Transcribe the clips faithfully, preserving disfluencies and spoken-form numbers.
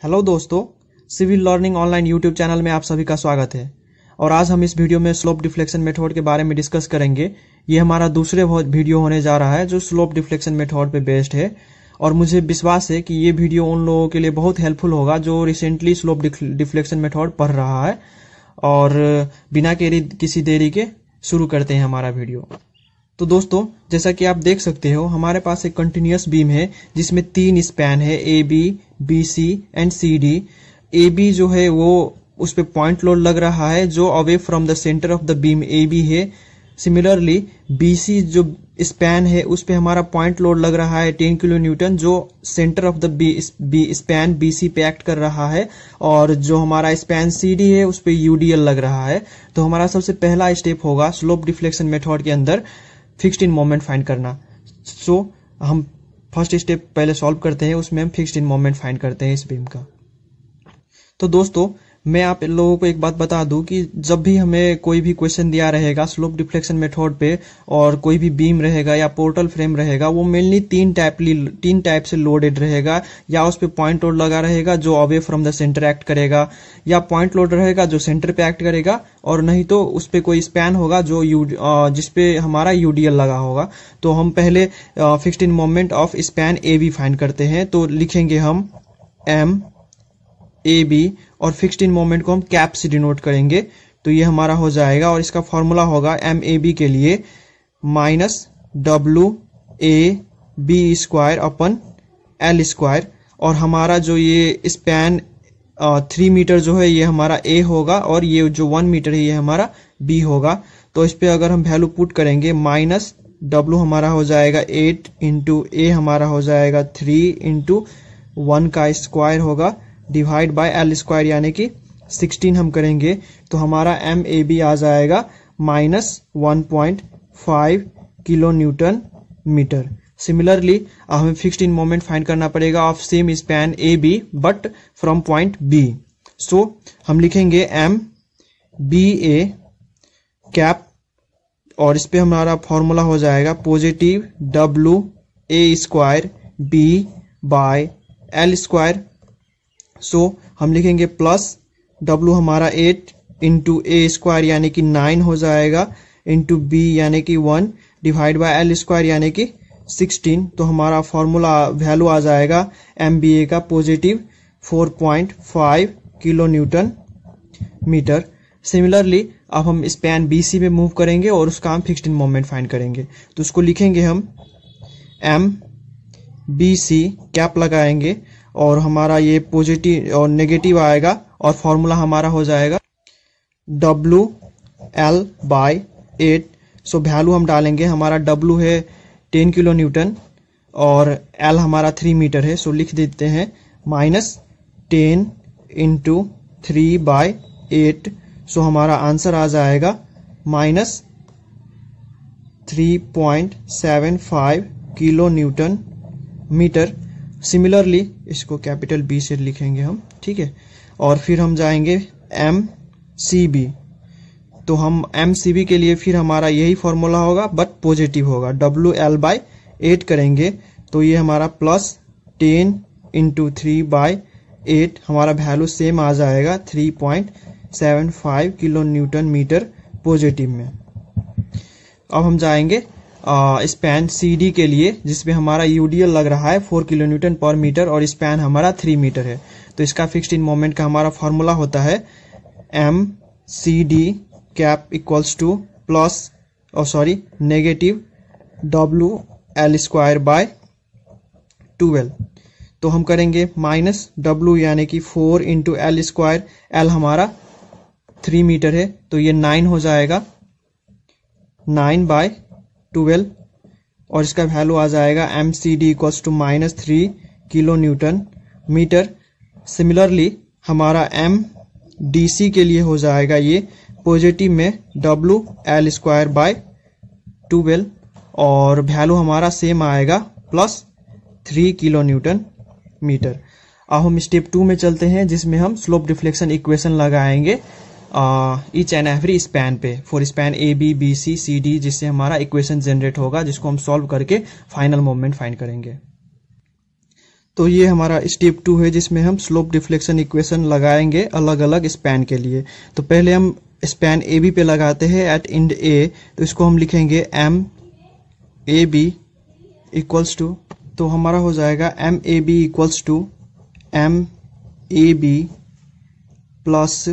Hello दोस्तों, civil learning online YouTube channel में आप सभी का स्वागत है। और आज हम इस वीडियो में स्लोप डिफ्लेक्शन मेथड के बारे में डिस्कस करेंगे। ये हमारा दूसरे वीडियो होने जा रहा है जो स्लोप डिफ्लेक्शन मेथड पे बेस्ड है। और मुझे विश्वास है कि ये वीडियो उन लोगों के लिए बहुत हेल्पफुल होगा जो रिसेंटली स्लोप डिफ्लेक्शन मेथड पढ़ रहा है। और बिना किसी देरी के शुरू करते हैं हमारा वीडियो। तो दोस्तों, जैसा कि आप देख सकते हो, हमारे पास एक कंटिन्यूअस बीम है जिसमें तीन स्पैन है, A B, B C and C D. A B जो है वो उस पे पॉइंट लोड लग रहा है जो away from the centre of the beam A B है। सिमिलरली बी सी जो स्पैन है उस पे हमारा पॉइंट लोड लग रहा है टेन किलो न्यूटन जो centre of the B span B C पे एक्ट कर रहा है। और जो हमारा स्पैन सी डी है उस पे यू डी एल लग रहा है। तो हमारा सबसे पहला स्टेप होगा स्लोप डिफ्लेक्शन मेथड के अंदर फिक्स्ड इन मोमेंट फाइंड करना। सो so, हम फर्स्ट स्टेप पहले सॉल्व करते हैं, उसमें हम फिक्स्ड इन मोमेंट फाइंड करते हैं इस बीम का। तो दोस्तों, मैं आप लोगों को एक बात बता दूं कि जब भी हमें कोई भी क्वेश्चन दिया रहेगा स्लोप डिफ्लेक्शन मेथड पे और कोई भी बीम रहेगा या पोर्टल फ्रेम रहेगा, वो मेनली तीन टाइप तीन टाइप से लोडेड रहेगा। या उस पे पॉइंट लोड लगा रहेगा जो away from the centre act करेगा, या पॉइंट लोड रहेगा जो सेंटर पे एक्ट करेगा, और नहीं तो उस पे कोई स्पैन होगा जो यू जिसपे हमारा यूडीएल लगा होगा। तो हम पहले fixed in moment of span A B find करते हैं। तो लिखेंगे हम एम ए बी और फिक्स्ड इन मोमेंट को हम कैप से डिनोट करेंगे। तो ये हमारा हो जाएगा और इसका फॉर्मूला होगा एम ए बी के लिए minus W A B square upon L square. और हमारा जो ये स्पैन थ्री मीटर जो है ये हमारा ए होगा और ये जो वन मीटर है ये हमारा बी होगा। तो इस पे अगर हम वैल्यू पुट करेंगे, माइनस डब्लू हमारा हो जाएगा एट इंटू ए हमारा हो जाएगा थ्री इंटू वन का स्क्वायर होगा डिवाइड बाय एल स्क्वायर यानी कि सिक्सटीन हम करेंगे। तो हमारा एम ए बी आ जाएगा minus one point five kilo newton metre. Similarly हमें फिक्स्ड इन मोमेंट फाइंड करना पड़ेगा of same span A B but from point B. So हम लिखेंगे एम बी ए कैप और इस पे हमारा फॉर्मूला हो जाएगा positive W A square B by L square. So so, हम लिखेंगे प्लस W हमारा एट इंटू ए स्क्वायर यानी कि नाइन हो जाएगा इंटू बी यानी कि one divide by L square यानी कि सिक्सटीन। तो हमारा फॉर्मूला वैल्यू आ जाएगा एम बी ए का positive four point five kilo newton metre. Similarly अब हम स्पैन बी सी में मूव करेंगे और उसका हम फिक्स्ड इन मोमेंट फाइंड करेंगे। तो उसको लिखेंगे हम एम बी सी कैप लगाएंगे और हमारा ये पॉजिटिव और नेगेटिव आएगा और फॉर्मूला हमारा हो जाएगा W L by eight. So value हम डालेंगे, हमारा डब्लू है टेन किलो न्यूटन और एल हमारा थ्री मीटर है। सो लिख देते हैं minus ten into three by eight. So हमारा आंसर आ जाएगा minus three point seven five kilo newton metre. Similarly इसको कैपिटल बी से लिखेंगे हम, ठीक है। और फिर हम जाएंगे एम सी बी। तो हम एम सी बी के लिए फिर हमारा यही फॉर्मूला होगा बट पॉजिटिव होगा, डब्लू एल बाय एट करेंगे। तो ये हमारा plus ten into three by eight, हमारा वैल्यू सेम आ जाएगा three point seven five kilo newton metre positive में। अब हम जाएंगे स्पैन सी डी के लिए जिसमें हमारा यूडीएल लग रहा है four kilo newton per metre और स्पैन हमारा थ्री मीटर है। तो इसका फिक्स्ड इन मोमेंट का हमारा फॉर्मूला होता है M C D cap equals to plus और sorry negative W L square by twelve. तो हम करेंगे माइनस डब्लू यानी कि four into L square, L हमारा थ्री मीटर है तो ये नाइन हो जाएगा, नाइन बाय ट्वेल्व। और इसका वैल्यू आ जाएगा M C D equals to minus three kilo newton metre. Similarly हमारा एम डी सी के लिए हो जाएगा ये पॉजिटिव में W L square by twelve और वैल्यू हमारा सेम आएगा plus three kilo newton metre. अब हम स्टेप टू में चलते हैं जिसमें हम स्लोप डिफ्लेक्शन इक्वेशन लगाएंगे ईच एंड एवरी स्पैन पे for span A B B C C D, जिससे हमारा इक्वेशन जनरेट होगा जिसको हम सॉल्व करके फाइनल मोमेंट फाइंड करेंगे। तो ये हमारा स्टेप टू है जिसमें हम स्लोप डिफ्लेक्शन इक्वेशन लगाएंगे अलग अलग स्पैन के लिए। तो पहले हम स्पैन ए बी पे लगाते हैं एट इंड ए, तो इसको हम लिखेंगे M A B equals to, तो हमारा हो जाएगा M A B equals to M A B plus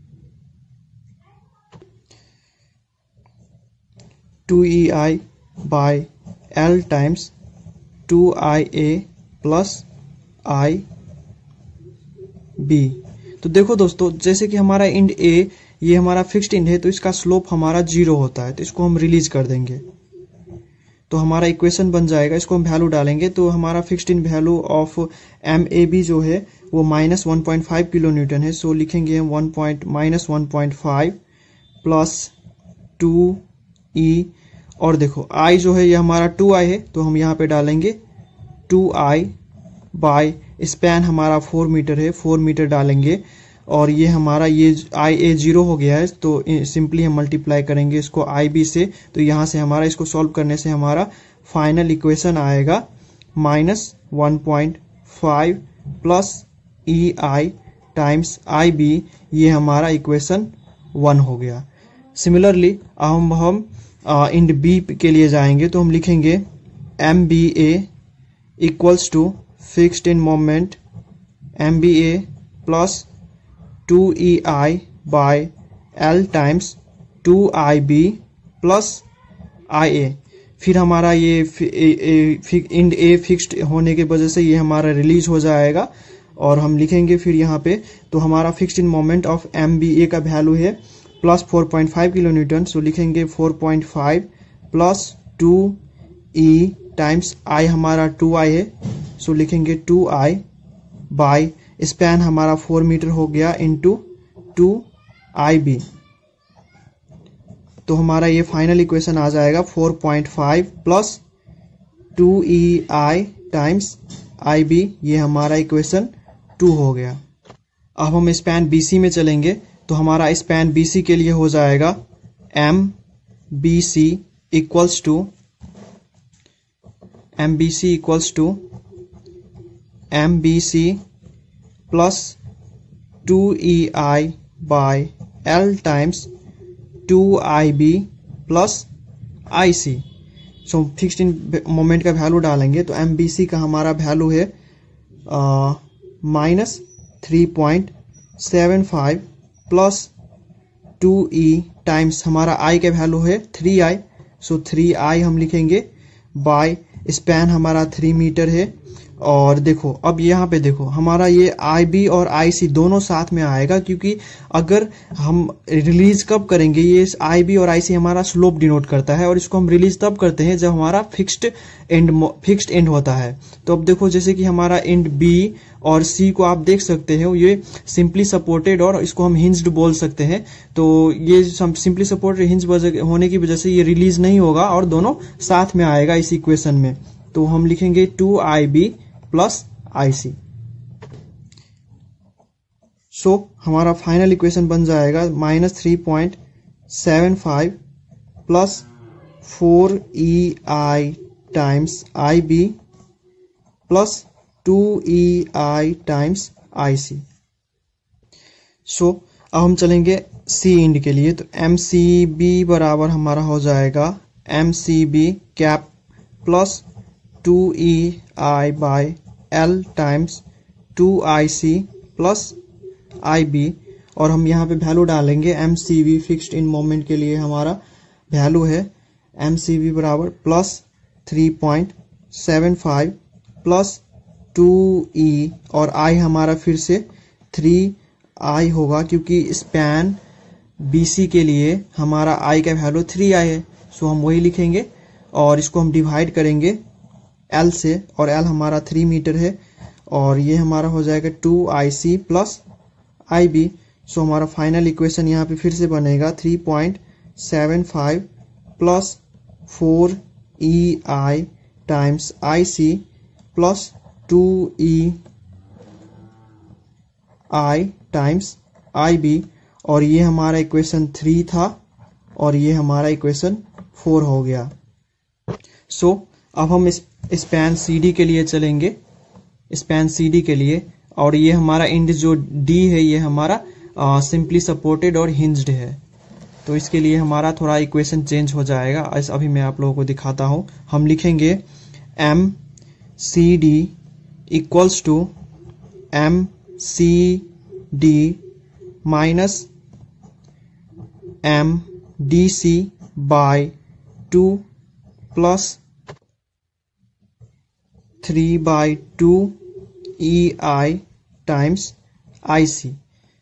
two E I by L times two I A plus I B. तो देखो दोस्तों, जैसे कि हमारा इंड ए ये हमारा फिक्स्ड इंड है, तो इसका स्लोप हमारा जीरो होता है, तो इसको हम रिलीज कर देंगे। तो हमारा इक्वेशन बन जाएगा, इसको हम वैल्यू डालेंगे तो हमारा fixed end value of M A B जो है वो minus one point five kilo newton है। सो लिखेंगे हम one point minus one point five plus two E, और देखो आई जो है ये हमारा टू आई है, तो हम यहाँ पे डालेंगे टू आई बाय स्पैन हमारा फोर मीटर है, फोर मीटर डालेंगे, और ये हमारा ये आई ए जीरो हो गया है, तो सिंपली हम मल्टीप्लाई करेंगे इसको आई बी से। तो यहाँ से हमारा इसको सॉल्व करने से हमारा फाइनल इक्वेशन आएगा minus one point five plus E I times I B, ये हमारा इक्वेशन वन हो गया। सिमिलरली हम हम इंड बी के लिए जाएंगे, तो हम लिखेंगे M B A equals to fixed in moment M B A plus two E I by L times two I B plus I A. फिर हमारा ये इंड ए फिक्स्ड होने की वजह से ये हमारा रिलीज हो जाएगा, और हम लिखेंगे फिर यहाँ पे, तो हमारा fixed in moment of M B A का वैल्यू है plus four point five kilo newton. So लिखेंगे four point five plus two E times I हमारा टू आई है, सो लिखेंगे टू आई बाय स्पैन हमारा फोर मीटर हो गया into two I B. तो हमारा ये फाइनल इक्वेशन आ जाएगा four point five plus two E I times I B, ये हमारा इक्वेशन टू हो गया। अब हम स्पैन बी सी में चलेंगे, तो हमारा स्पैन बी सी के लिए हो जाएगा M B C equals to M B C equals to M B C plus two E I by L times two I B plus I C. So fixed in moment का value डालेंगे, तो M B C का हमारा value है minus three point seven five plus two E times हमारा I का value है three I, so three I हम लिखेंगे बाय स्पैन हमारा थ्री मीटर है। और देखो अब यहाँ पे देखो हमारा ये आई बी और आई सी दोनों साथ में आएगा, क्योंकि अगर हम रिलीज कब करेंगे, ये आई बी और आई सी हमारा स्लोप डिनोट करता है, और इसको हम रिलीज तब करते हैं जब हमारा फिक्स्ड एंड फिक्स्ड एंड होता है। तो अब देखो जैसे कि हमारा एंड बी और सी को आप देख सकते हो, ये सिंपली सपोर्टेड और इसको हम हिंज्ड बोल सकते हैं। तो ये सिंपली सपोर्टेड हिंज होने की वजह से ये रिलीज नहीं होगा और दोनों साथ में आएगा इस इक्वेशन में। तो हम लिखेंगे two I B plus I C. So हमारा फाइनल इक्वेशन बन जाएगा minus three point seven five plus four E I times I B plus two E I times I C. So अब हम चलेंगे सी इंड के लिए, तो एम सी बी बराबर हमारा हो जाएगा M C B cap plus two E I by L times two I C plus I B, और हम यहाँ पे वैल्यू डालेंगे एम सी बी फिक्स्ड इन मोमेंट के लिए हमारा वैल्यू है एम सी बी बराबर plus three point seven five plus two E, और आई हमारा फिर से थ्री आई होगा, क्योंकि स्पैन बी सी के लिए हमारा आई का वैल्यू थ्री आई है। सो हम वही लिखेंगे और इसको हम डिवाइड करेंगे एल से, और एल हमारा थ्री मीटर है, और ये हमारा हो जाएगा two I C plus I B. So हमारा फाइनल इक्वेशन यहाँ पे फिर से बनेगा three point seven five plus four E I times I C plus two E I times I B, और ये हमारा इक्वेशन थ्री था और ये हमारा इक्वेशन फोर हो गया। सो so, अब हम इस स्पैन सी डी के लिए चलेंगे, स्पैन सी डी के लिए, और ये हमारा इंड जो डी है ये हमारा सिंपली सपोर्टेड और हिंज्ड है। तो इसके लिए हमारा थोड़ा इक्वेशन चेंज हो जाएगा। अभी मैं आप लोगों को दिखाता हूँ। हम लिखेंगे M C D equals to M C D minus M D C by two plus three by two E I times I C.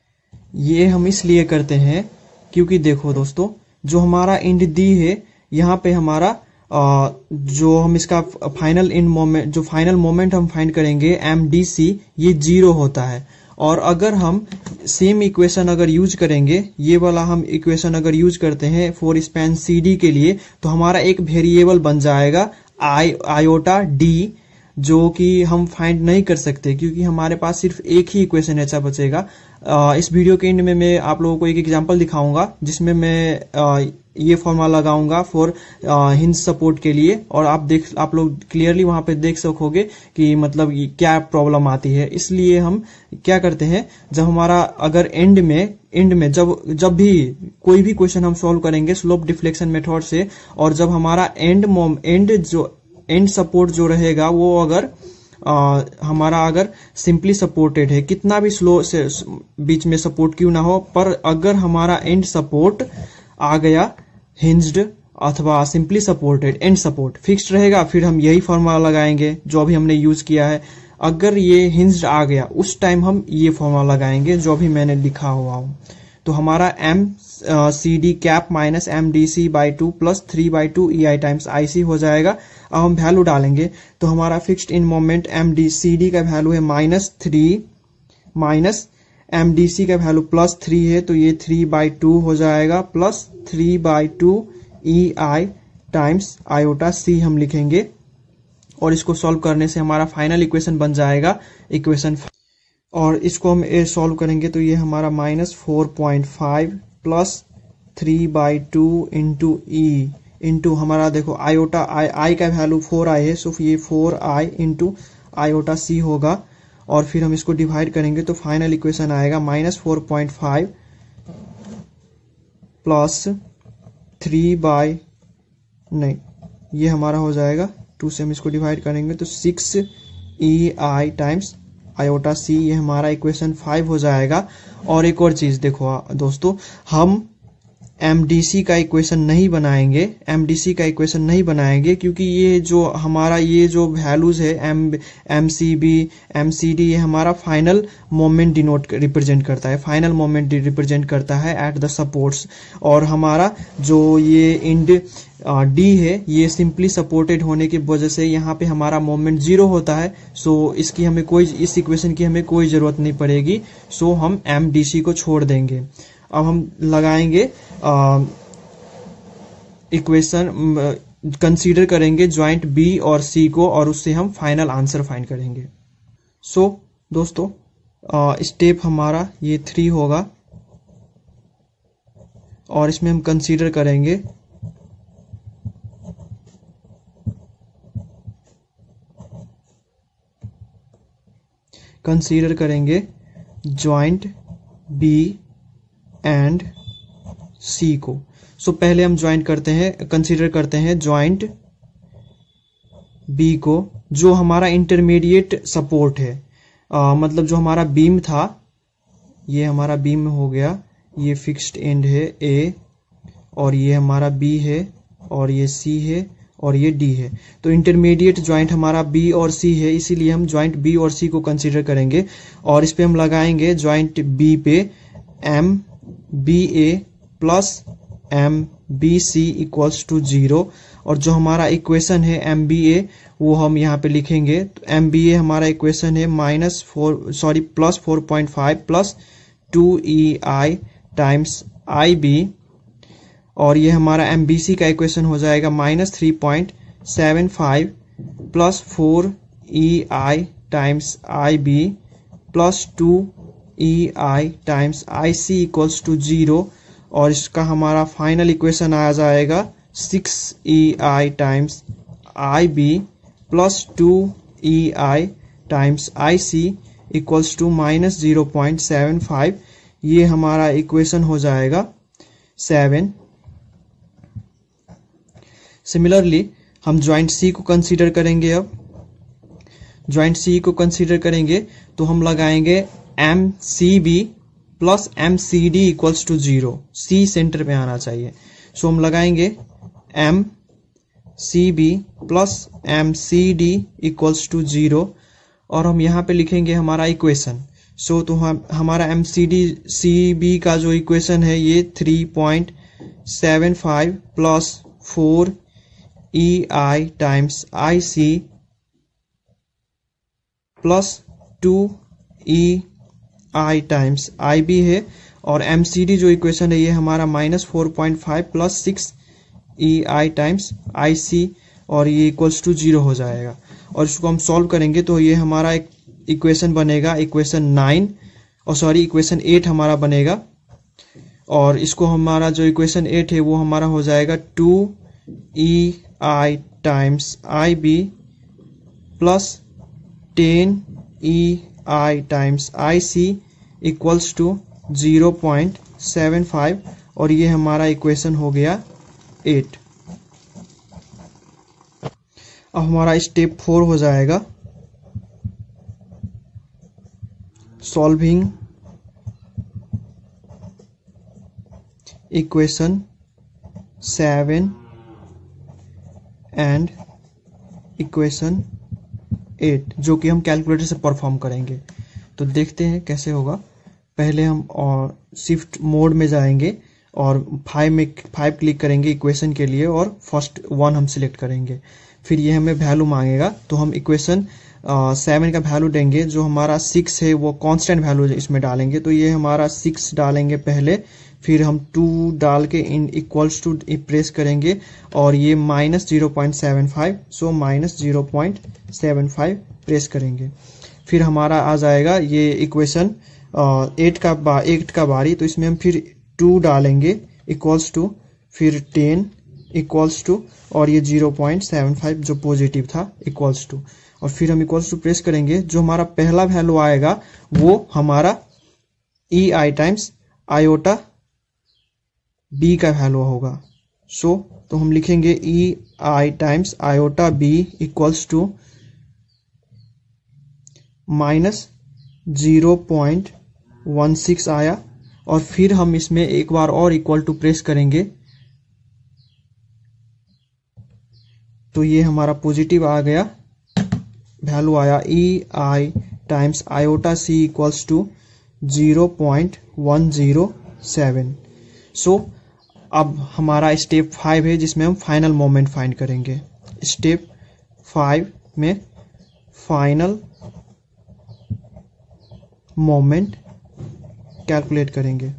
ये हम इसलिए करते हैं क्योंकि देखो दोस्तों, जो हमारा इंड डी है यहाँ पे हमारा आ, जो हम इसका फाइनल इंड मोमेंट, जो फाइनल मोमेंट हम फाइंड करेंगे एम डी सी, ये जीरो होता है। और अगर हम सेम इक्वेशन अगर यूज करेंगे, ये वाला हम इक्वेशन अगर यूज करते हैं फॉर स्पैन सी डी के लिए, तो हमारा एक वेरिएबल बन जाएगा आई आयोटा डी, जो कि हम फाइंड नहीं कर सकते क्योंकि हमारे पास सिर्फ एक ही इक्वेशन ऐसा बचेगा। आ, इस वीडियो के एंड में मैं आप लोगों को एक एग्जांपल दिखाऊंगा जिसमें मैं आ, ये फॉर्मूला लगाऊंगा फॉर हिंज सपोर्ट के लिए, और आप देख आप लोग क्लियरली वहां पे देख सकोगे कि मतलब क्या प्रॉब्लम आती है। इसलिए हम क्या करते हैं, जब हमारा अगर एंड में एंड में जब जब भी कोई भी क्वेश्चन हम सॉल्व करेंगे स्लोप डिफ्लेक्शन मेथड से, और जब हमारा एंड मोम एंड जो एंड सपोर्ट जो रहेगा वो अगर आ, हमारा अगर सिंपली सपोर्टेड है, कितना भी स्लो से बीच में सपोर्ट क्यों ना हो, पर अगर हमारा एंड सपोर्ट आ गया हिंज्ड अथवा simply supported, end support fixed रहेगा, फिर हम यही फॉर्मूला लगाएंगे जो अभी हमने यूज किया है। अगर ये हिंज्ड आ गया उस टाइम हम ये फॉर्मूला लगाएंगे जो अभी मैंने लिखा हुआ हूं। तो हमारा M C D cap minus M D C by two plus three by two E I times I C हो जाएगा। अब हम वैल्यू डालेंगे तो हमारा फिक्स्ड इन moment M D C D का वैल्यू है minus three, minus M D C का वैल्यू प्लस थ्री है, तो ये थ्री बाई टू हो जाएगा, plus three by two E I times iota C हम लिखेंगे, और इसको सॉल्व करने से हमारा फाइनल इक्वेशन बन जाएगा इक्वेशन। और इसको हम ए सॉल्व करेंगे तो ये हमारा minus four point five plus three by two into E into हमारा देखो आयोटा आई आई का वैल्यू फोर आई है, सो ये four I into iota C होगा, और फिर हम इसको डिवाइड करेंगे तो फाइनल इक्वेशन आएगा minus four point five plus three by नहीं ये हमारा हो जाएगा टू से हम इसको डिवाइड करेंगे तो six E I times iota C, ये हमारा इक्वेशन फाइव हो जाएगा। और एक और चीज देखो दोस्तों, हम एमडीसी का इक्वेशन नहीं बनाएंगे, एमडीसी का इक्वेशन नहीं बनाएंगे क्योंकि ये जो हमारा ये जो वैल्यूज है एम एमसीबी एमसीडी, ये हमारा फाइनल मोमेंट डिनोट रिप्रेजेंट करता है, फाइनल मोमेंट रिप्रेजेंट करता है एट द सपोर्ट्स। और हमारा जो ये इंड डी है ये सिंपली सपोर्टेड होने की वजह से यहाँ पे हमारा मोमेंट जीरो होता है, सो इसकी हमें कोई इस इक्वेशन की हमें कोई जरूरत नहीं पड़ेगी, सो हम एमडीसी को छोड़ देंगे। अब हम लगाएंगे इक्वेशन, कंसीडर करेंगे ज्वाइंट बी और सी को, और उससे हम फाइनल आंसर फाइंड करेंगे। सो so, दोस्तों स्टेप हमारा ये थ्री होगा, और इसमें हम कंसीडर करेंगे कंसीडर करेंगे ज्वाइंट बी एंड सी को। सो so, पहले हम ज्वाइंट करते हैं, कंसीडर करते हैं ज्वाइंट बी को, जो हमारा इंटरमीडिएट सपोर्ट है, आ, मतलब जो हमारा बीम था, ये हमारा बीम हो गया, ये फिक्स्ड एंड है ए, और ये हमारा बी है, और ये सी है, और ये डी है। तो इंटरमीडिएट ज्वाइंट हमारा बी और सी है, इसीलिए हम ज्वाइंट बी और सी को कंसीडर करेंगे, और इस पे हम लगाएंगे ज्वाइंट बी पे M B A plus M B C equals to zero, और जो हमारा इक्वेशन है एम बी ए वो हम यहाँ पे लिखेंगे। तो एम बी ए हमारा इक्वेशन है minus four sorry plus four point five plus two E I times I B, और ये हमारा एम बी सी का इक्वेशन हो जाएगा minus three point seven five plus four E I times I B plus two E I times I C equals to zero, और इसका हमारा final equation आ जाएगा six E I times I B plus two E I times I C equals to minus zero point seven five, ये हमारा equation हो जाएगा seven. Similarly हम ज्वाइंट सी को कंसीडर करेंगे। अब ज्वाइंट सी को कंसीडर करेंगे तो हम लगाएंगे M C B plus M C D equals to zero. C center पे आना चाहिए, सो हम लगाएंगे M C B plus M C D equals to zero, और हम यहाँ पे लिखेंगे हमारा इक्वेशन। सो तो हम हमारा M C D C B का जो इक्वेशन है ये three point seven five plus four E I times I C plus two E I times I B है, और एम सी डी जो इक्वेशन है ये हमारा minus four point five plus six E I times I C, और ये equals to zero हो जाएगा। और इसको हम सॉल्व करेंगे तो ये हमारा एक इक्वेशन बनेगा, इक्वेशन नाइन और सॉरी इक्वेशन एट हमारा बनेगा। और इसको हमारा जो इक्वेशन एट है वो हमारा हो जाएगा two E I times I B plus ten E I times I C equals to zero point seven five, और ये हमारा इक्वेशन हो गया एट। अब हमारा स्टेप फोर हो जाएगा solving equation seven and equation eight, जो कि हम कैलकुलेटर से परफॉर्म करेंगे। तो देखते हैं कैसे होगा। पहले हम और शिफ्ट मोड में जाएंगे और फाइव में फाइव क्लिक करेंगे इक्वेशन के लिए, और फर्स्ट वन हम सिलेक्ट करेंगे। फिर ये हमें वैल्यू मांगेगा, तो हम इक्वेशन सेवन का वैल्यू देंगे। जो हमारा सिक्स है वो कांस्टेंट वैल्यू इसमें डालेंगे, तो ये हमारा सिक्स डालेंगे पहले, फिर हम टू डाल के इन इक्वल्स टू प्रेस करेंगे, और ये minus zero point seven five, so minus zero point seven five press करेंगे। फिर हमारा आ जाएगा ये इक्वेशन एट का बा एट का बारी, तो इसमें हम फिर टू डालेंगे इक्वल्स टू, फिर टेन इक्वल्स टू, और ये जीरो पॉइंट सेवन फाइव जो पॉजिटिव था इक्वल्स टू, और फिर हम इक्वल्स टू प्रेस करेंगे। जो हमारा पहला वैल्यू आएगा वो हमारा E I times iota B का वैल्यू होगा। सो so, तो हम लिखेंगे E I times iota B equals to minus zero point one six आया, और फिर हम इसमें एक बार और इक्वल टू प्रेस करेंगे, तो ये हमारा पॉजिटिव आ गया, वैल्यू आया E I times iota C equals to zero point one zero seven. So अब हमारा स्टेप फाइव है जिसमें हम फाइनल मोमेंट फाइंड करेंगे। स्टेप फाइव में फाइनल मोमेंट कैलकुलेट करेंगे।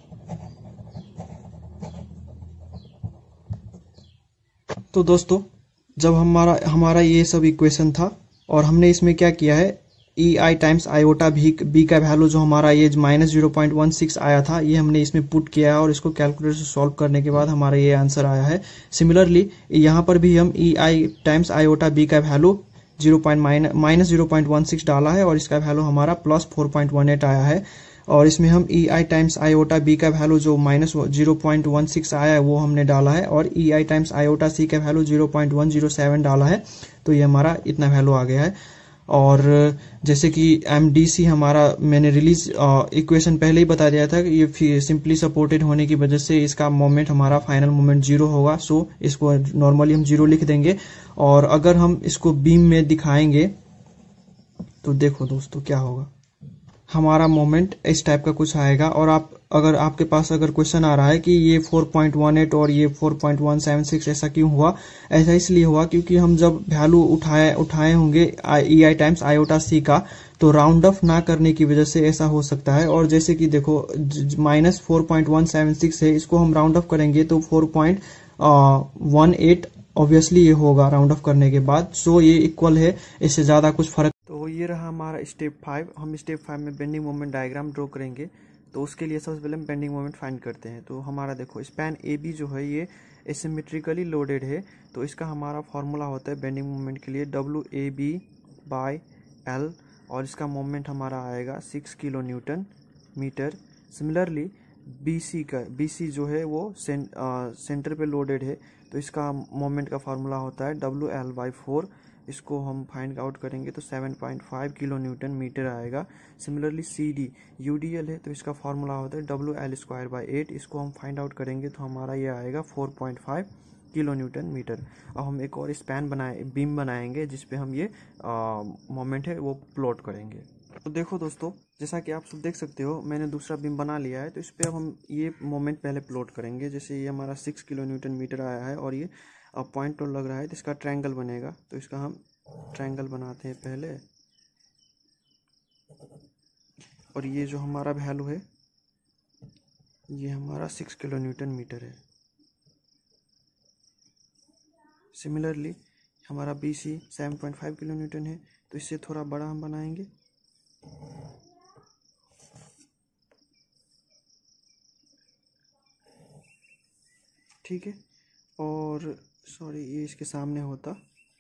तो दोस्तों, जब हमारा हमारा ये सब इक्वेशन था और हमने इसमें क्या किया है, ई आई टाइम्स आयोटा भी बी का वैल्यू जो हमारा ये minus zero point one six आया था, ये हमने इसमें पुट किया है, और इसको कैलकुलेटर से सॉल्व करने के बाद हमारा ये आंसर आया है। सिमिलरली यहाँ पर भी हम E I times iota B का value zero point minus zero point one six डाला है, और इसका वैल्यू हमारा plus four point one eight आया है। और इसमें हम E I times iota B का वैल्यू जो minus zero point one six आया है वो हमने डाला है, और ई आई टाइम्स आयोटा सी का value zero point one zero seven डाला है। तो ये हमारा इतना वैल्यू आ गया है। और जैसे कि एम डी सी हमारा मैंने रिलीज इक्वेशन पहले ही बता दिया था कि ये सिंपली सपोर्टेड होने की वजह से इसका मोमेंट हमारा फाइनल मोमेंट जीरो होगा। सो इसको नॉर्मली हम जीरो लिख देंगे, और अगर हम इसको बीम में दिखाएंगे तो देखो दोस्तों क्या होगा, हमारा मोमेंट इस टाइप का कुछ आएगा। और आप अगर आपके पास अगर क्वेश्चन आ रहा है कि ये फोर पॉइंट वन एट और ये four point one seven six ऐसा क्यों हुआ, ऐसा इसलिए हुआ क्योंकि हम जब वैल्यू उठाए उठाए होंगे ई आई टाइम्स आयोटा सी का, तो राउंड ऑफ ना करने की वजह से ऐसा हो सकता है। और जैसे कि देखो minus four point one seven six है, इसको हम राउंड ऑफ करेंगे तो four point one eight obviously ये होगा राउंड ऑफ करने के बाद। सो ये इक्वल है, इससे ज्यादा कुछ फर्क। तो ये रहा हमारा स्टेप फाइव। हम स्टेप फाइव में बेंडिंग मोमेंट डायग्राम ड्रॉ करेंगे। तो उसके लिए सबसे पहले हम बेंडिंग मोमेंट फाइंड करते हैं। तो हमारा देखो स्पैन ए बी जो है ये एसिमेट्रिकली लोडेड है, तो इसका हमारा फॉर्मूला होता है बेंडिंग मोमेंट के लिए W A B by L. और इसका मोमेंट हमारा आएगा six kilo newton metre. Similarly B C का बी सी जो है वो सें, आ, सेंटर पे लोडेड है, तो इसका मोमेंट का फार्मूला होता है डब्ल्यू एल बाई फोर। इसको हम फाइंड आउट करेंगे तो seven point five kilo newton metre आएगा। Similarly C D U D L है, तो इसका फार्मूला होता है W L square by eight. इसको हम फाइंड आउट करेंगे तो हमारा ये आएगा four point five kilo newton metre. अब हम एक और स्पैन बनाए बीम बनाएंगे जिसपे हम ये मोमेंट है वो प्लॉट करेंगे। तो देखो दोस्तों, जैसा कि आप सब देख सकते हो मैंने दूसरा बीम बना लिया है, तो इस पर अब हम ये मोमेंट पहले प्लॉट करेंगे। जैसे ये हमारा सिक्स किलो न्यूटन मीटर आया है और ये अब पॉइंट तो लग रहा है, तो इसका ट्रायंगल बनेगा। तो इसका हम ट्रायंगल बनाते हैं पहले, और ये जो हमारा वैल्यू है ये हमारा सिक्स किलो न्यूटन मीटर है। सिमिलरली हमारा B C seven point five kilo newton है, तो इससे थोड़ा बड़ा हम बनाएंगे। ठीक है, और सॉरी ये इसके सामने होता।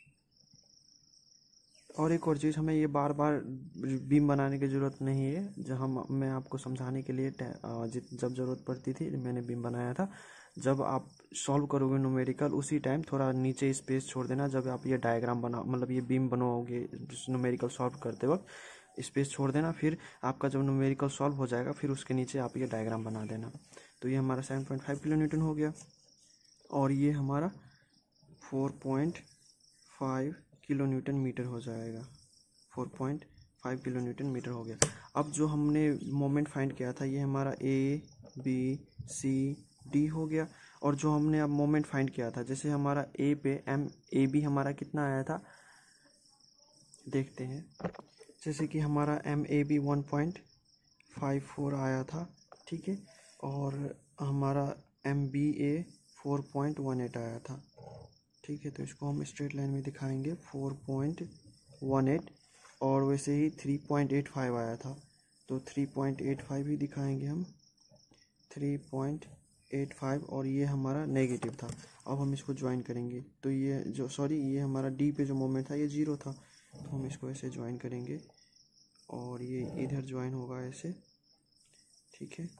और एक और चीज़, हमें ये बार बार बीम बनाने की ज़रूरत नहीं है, जहाँ मैं आपको समझाने के लिए जब ज़रूरत पड़ती थी मैंने बीम बनाया था। जब आप सॉल्व करोगे न्यूमेरिकल उसी टाइम थोड़ा नीचे स्पेस छोड़ देना। जब आप ये डायग्राम बना मतलब ये बीम बनवाओगे न्यूमेरिकल सॉल्व करते वक्त स्पेस छोड़ देना। फिर आपका जब न्यूमेरिकल सॉल्व हो जाएगा फिर उसके नीचे आप ये डायग्राम बना देना। तो ये हमारा seven point five kilo newton हो गया, और ये हमारा four point five kilo newton metre हो जाएगा। Four point five kilo newton metre हो गया। अब जो हमने मोमेंट फाइंड किया था ये हमारा ए बी सी डी हो गया, और जो हमने अब मोमेंट फाइंड किया था, जैसे हमारा ए पे एम ए बी हमारा कितना आया था देखते हैं। जैसे कि हमारा M A B one point five four आया था, ठीक है, और हमारा M B A four point one eight आया था, ठीक है। तो इसको हम स्ट्रेट लाइन में दिखाएंगे फोर पॉइंट वन एट, और वैसे ही थ्री पॉइंट एट फाइव आया था, तो थ्री पॉइंट एट फाइव ही दिखाएंगे हम, थ्री पॉइंट एट फाइव, और ये हमारा नेगेटिव था। अब हम इसको ज्वाइन करेंगे, तो ये जो सॉरी ये हमारा डी पे जो मोमेंट था ये जीरो था, तो हम इसको ऐसे ज्वाइन करेंगे और ये इधर ज्वाइन होगा ऐसे, ठीक है।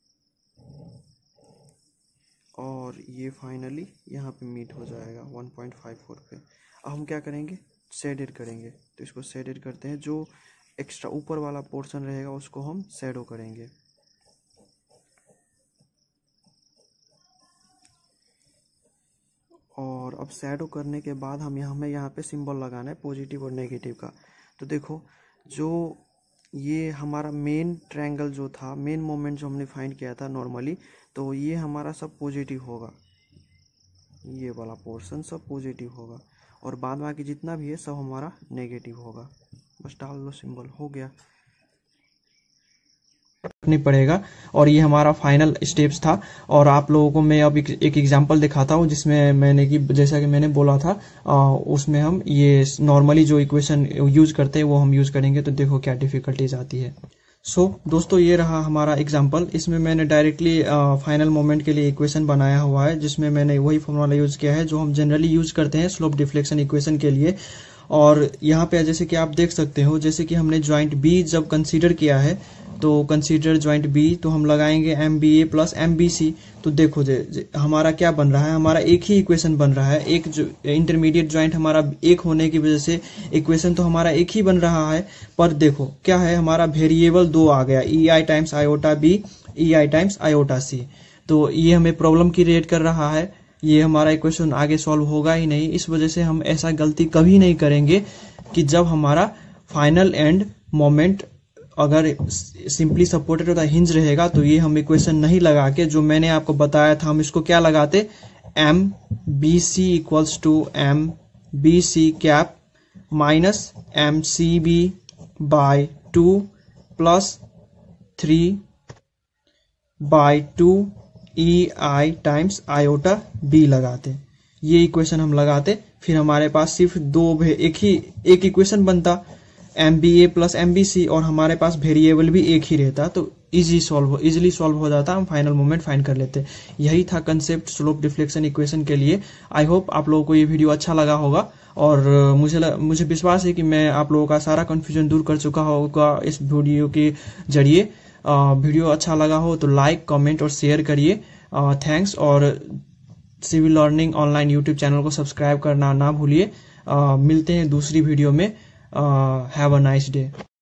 और ये फाइनली यहाँ पे मीट हो जाएगा वन पॉइंट फाइव फोर पे। अब हम क्या करेंगे, शेडेड करेंगे। तो इसको शेडेड करते हैं, जो एक्स्ट्रा ऊपर वाला पोर्शन रहेगा उसको हम शेडो करेंगे। और अब शेडो करने के बाद हम यहाँ हमें यहाँ पे सिंबल लगाना है पॉजिटिव और नेगेटिव का। तो देखो, जो ये हमारा मेन ट्रायंगल जो था, मेन मोमेंट जो हमने फाइंड किया था नॉर्मली, तो ये हमारा सब पॉजिटिव होगा, ये वाला पोर्शन सब पॉजिटिव होगा, और बाद बाकी जितना भी है सब हमारा नेगेटिव होगा। बस डाल लो सिंबल, हो गया। नहीं पड़ेगा। और ये हमारा फाइनल स्टेप्स था, और आप लोगों को मैं अब एक एग्जांपल दिखाता हूँ जिसमें मैंने कि जैसा कि मैंने बोला था आ, उसमें हम ये नॉर्मली जो इक्वेशन यूज करते हैं वो हम यूज करेंगे। तो देखो क्या डिफिकल्टीज आती है। सो so, दोस्तों ये रहा हमारा एग्जांपल। इसमें मैंने डायरेक्टली फाइनल मोमेंट के लिए इक्वेशन बनाया हुआ है, जिसमें मैंने वही फॉर्मूला यूज किया है जो हम जनरली यूज करते हैं स्लोप डिफ्लेक्शन इक्वेशन के लिए। और यहाँ पे जैसे कि आप देख सकते हो, जैसे कि हमने ज्वाइंट बी जब कंसीडर किया है, तो कंसीडर ज्वाइंट बी, तो हम लगाएंगे M B A plus M B C. तो देखो जे, जे, हमारा क्या बन रहा है, हमारा एक ही इक्वेशन बन रहा है। एक जो इंटरमीडिएट ज्वाइंट हमारा एक होने की वजह से इक्वेशन तो हमारा एक ही बन रहा है, पर देखो क्या है, हमारा वेरिएबल दो आ गया, E I times iota B, E I times iota C. तो ये हमें प्रॉब्लम क्रिएट कर रहा है, ये हमारा इक्वेशन आगे सॉल्व होगा ही नहीं। इस वजह से हम ऐसा गलती कभी नहीं करेंगे कि जब हमारा फाइनल एंड मोमेंट अगर सिंपली सपोर्टेड होता हिंज रहेगा, तो ये हम इक्वेशन नहीं लगा के, जो मैंने आपको बताया था, हम इसको क्या लगाते, M B C equals to M B C cap minus M C B by two plus three by two E I times iota B लगाते। ये इक्वेशन हम लगाते, फिर हमारे पास सिर्फ दो एक ही एक इक्वेशन बनता, M B A plus M B C, और हमारे पास वेरिएबल भी एक ही रहता। तो इजी सॉल्व इजीली सॉल्व हो जाता, हम फाइनल मोमेंट फाइंड कर लेते। यही था कंसेप्ट स्लोप डिफ्लेक्शन इक्वेशन के लिए। आई होप आप लोगों को ये वीडियो अच्छा लगा होगा, और मुझे ल, मुझे विश्वास है कि मैं आप लोगों का सारा कन्फ्यूजन दूर कर चुका होगा इस वीडियो के जरिए। वीडियो अच्छा लगा हो तो लाइक, कमेंट और शेयर करिए। थैंक्स। और civil learning online YouTube channel को सब्सक्राइब करना ना भूलिए। मिलते हैं दूसरी वीडियो में। Have a nice day.